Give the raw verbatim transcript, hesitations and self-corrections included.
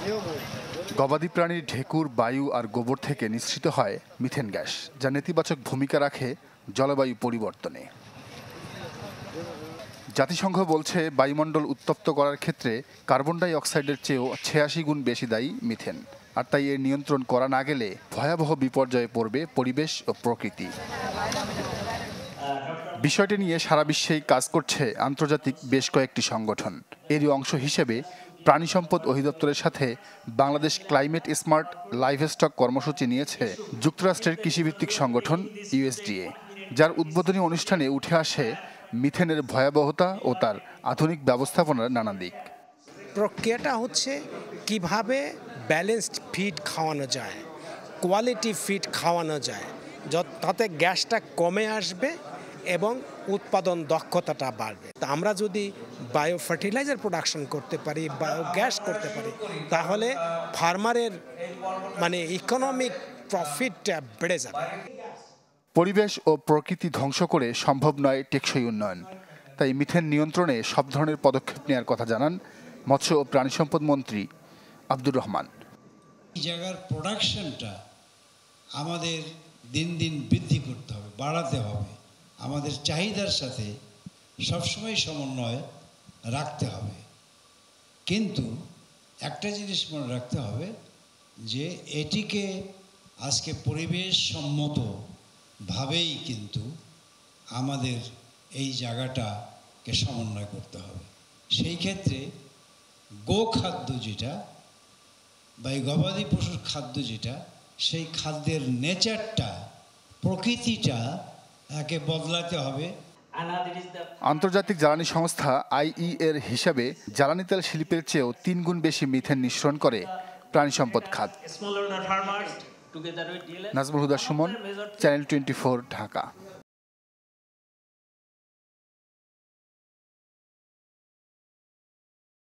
গবাদি প্রাণীর ঢেকুর, বায়ু আর গোবর থেকে নিঃসৃত হয় মিথেন গ্যাস, যা নেতিবাচক ভূমিকা রাখে জলবায়ু পরিবর্তনে। জাতিসংঘ বলছে বায়ুমণ্ডল উত্তপ্ত করার ক্ষেত্রে কার্বন ডাই অক্সাইডের চেয়েও ছিয়াশি গুণ বেশি দায়ী মিথেন। আর তাই এর নিয়ন্ত্রণ করা না গেলে ভয়াবহ বিপর্যয়ে পড়বে পরিবেশ ও প্রকৃতি। বিষয়টি নিয়ে সারা বিশ্বেই কাজ করছে আন্তর্জাতিক বেশ কয়েকটি সংগঠন। এরই অংশ হিসেবে প্রাণী সম্পদ অধিদপ্তরের সাথে বাংলাদেশ ক্লাইমেট স্মার্ট লাইভস্টক কর্মসূচি নিয়েছে যুক্তরাষ্ট্রের কৃষিভিত্তিক সংগঠন ইউএসডিএ, যার উদ্বোধনী অনুষ্ঠানে উঠে আসে মিথেনের ভয়াবহতা ও তার আধুনিক ব্যবস্থাপনার নানা দিক। প্রক্রিয়াটা হচ্ছে কিভাবে ব্যালেন্সড ফিড খাওয়ানো যায়, কোয়ালিটি ফিড খাওয়ানো যায়, তাতে গ্যাসটা কমে আসবে এবং উৎপাদন দক্ষতাটা বাড়বে। তা আমরা যদি বায়ো ফার্টিলাইজার প্রোডাকশন করতে পারি, বায়ো গ্যাস করতে পারি, তাহলে ফার্মারের মানে ইকোনমিক প্রফিটটা বেড়ে যাবে। পরিবেশ ও প্রকৃতি ধ্বংস করে সম্ভব নয় টেকসই উন্নয়ন। তাই মিথেন নিয়ন্ত্রণে সব ধরনের পদক্ষেপ নেওয়ার কথা জানান মৎস্য ও প্রাণী সম্পদ মন্ত্রী আব্দুর রহমান। এই জায়গার প্রোডাকশনটা আমাদের দিন দিন বৃদ্ধি করতে হবে, বাড়াতে হবে। আমাদের চাহিদার সাথে সবসময় সমন্বয় রাখতে হবে। কিন্তু একটা জিনিস মনে রাখতে হবে যে এটিকে আজকে পরিবেশ সম্মতভাবেই কিন্তু আমাদের এই জায়গাটাকে সমন্বয় করতে হবে। সেই ক্ষেত্রে গোখাদ্য যেটা বা এই গবাদি পশুর খাদ্য যেটা, সেই খাদ্যের নেচারটা, প্রকৃতিটা একে বদলাতে হবে। আন্তর্জাতিক জ্বালানি সংস্থা আইই এর হিসাবে জ্বালানি তেল শিল্পের চেয়েও তিন গুণ বেশি মিথেন নিঃসরণ করে প্রাণী সম্পদ খাত। নাজমুল হুদা সুমন, চ্যানেল টোয়েন্টি ফোর, ঢাকা।